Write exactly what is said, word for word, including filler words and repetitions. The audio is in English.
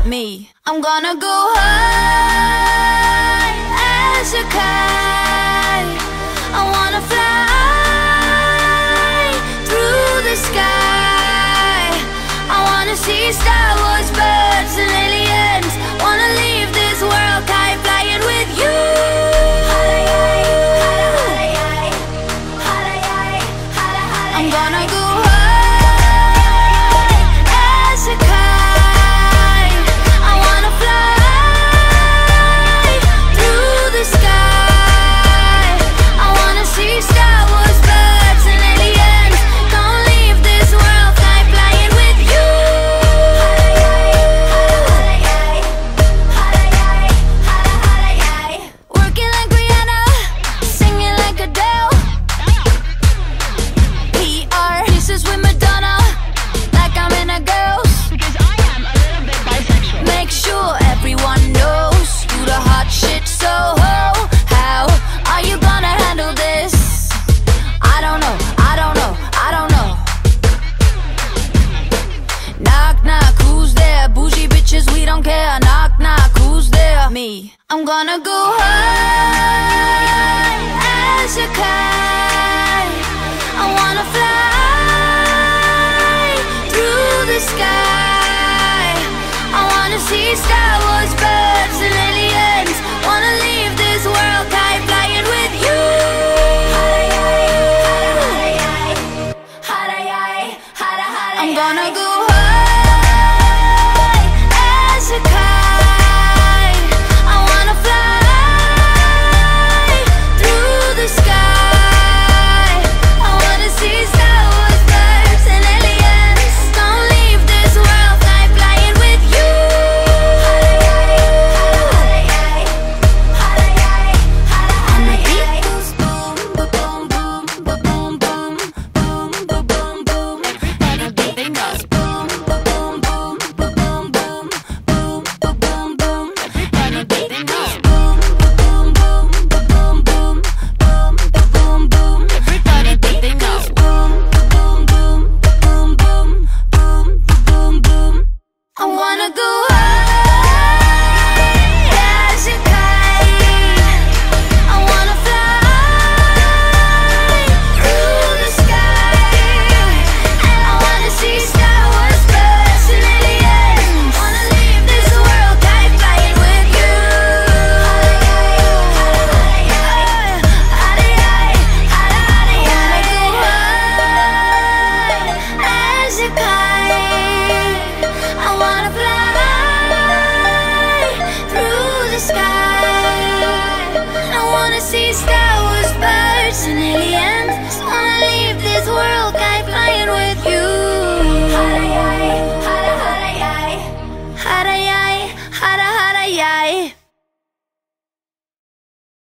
me. I'm gonna go high as a kite. I wanna fly through the sky. I wanna see Star Wars, birds and aliens. Wanna leave this world kite flying with you. I'm gonna go high as a kite. I wanna fly through the sky. I wanna see Star Wars, birds and aliens. Gonna leave this world kite flying with you. Working like Rihanna, singing like Adele. P R pieces with Madonna, like I'm in a girl's. Because I am a little bit bisexual. Make sure everyone knows you the hot shit, so ho. How are you gonna handle this? I don't know, I don't know, I don't know. Knock, knock, who's there? Bougie bitches, we don't care. Knock, knock, who's there? Me. I'm gonna go high as a kite. I wanna fly through the sky. I wanna see Star Wars, birds and aliens. Wanna leave this world kite flying with you. I'm gonna go high as a kite.